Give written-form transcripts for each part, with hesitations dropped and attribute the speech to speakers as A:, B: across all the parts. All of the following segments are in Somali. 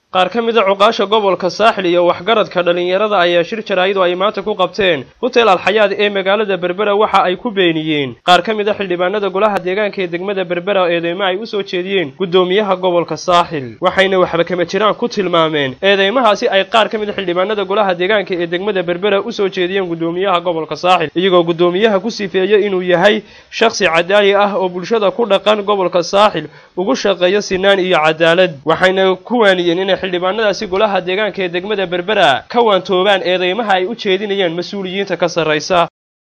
A: qaar ka mid ah cuqaasha gobolka Saaxil iyo waxgaradka dhalinyarada ayaa shir jaraa'id oo ay maanta ku qabteen hotel Al-Hayaat ee magaalada Berbera waxa ay ku beeniyeen qaar ka mid ah xildhibaanada golaha deegaanka ee degmada Berbera eedeymo ay u soo jeediyeen gudoomiyaha gobolka Saaxil waxayna waxba kama jiraan ku tilmaameen eedeymahaasi ay qaar ka mid ah xildhibaanada golaha deegaanka ee degmada Berbera u soo jeediyeen gudoomiyaha gobolka Saaxil iyagoo gudoomiyaha ku sifeeyay inuu yahay shakhsi cadaali ah oo bulshada ku dhaqan gobolka Saaxil ugu shaqeeyo sinaan iyo cadaalad waxayna ku waaniyeen in xildhibaanadaasi golaha deegaanka ee degmada Berbera ka waantoobaan eedeymaha ay u jeedinayaan mas'uuliyiinta ka sareysa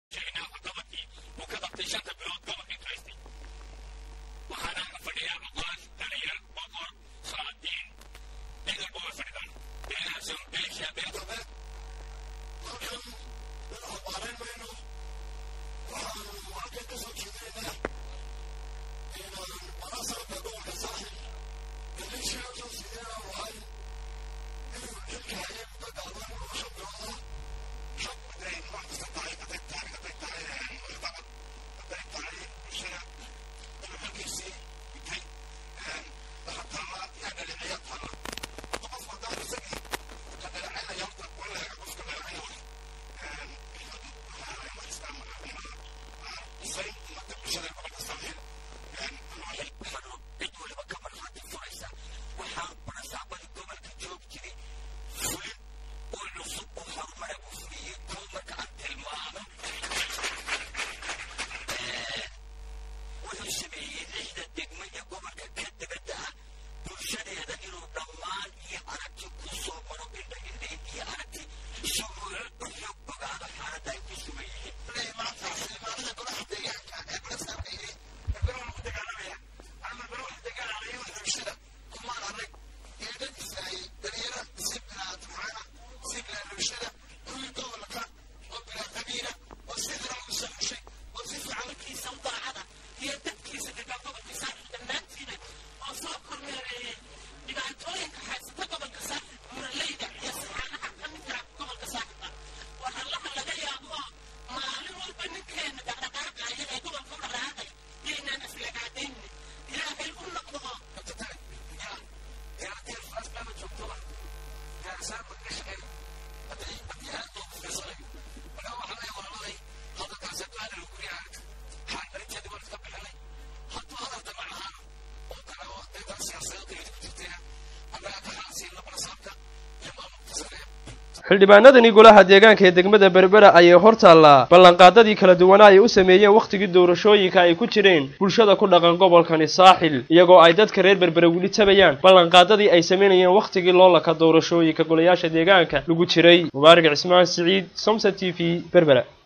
A: xildhibaanadani golaha deegaanka ee degmada Berbera ayay hortaala ballanqaadadii kala duwan ay u sameeyeen waqtigii doorashooyinka ay ku jireen bulshada ku dhaqan gobolkan Saaxil iyagoo ay dadka reer Berbera wili tabayaan ballanqaadadii ay sameeyeen waqtigii loolaka doorashooyinka golayaasha deegaanka lagu jiray Mubaarak Cismaan Saciid Somsa TV Berbera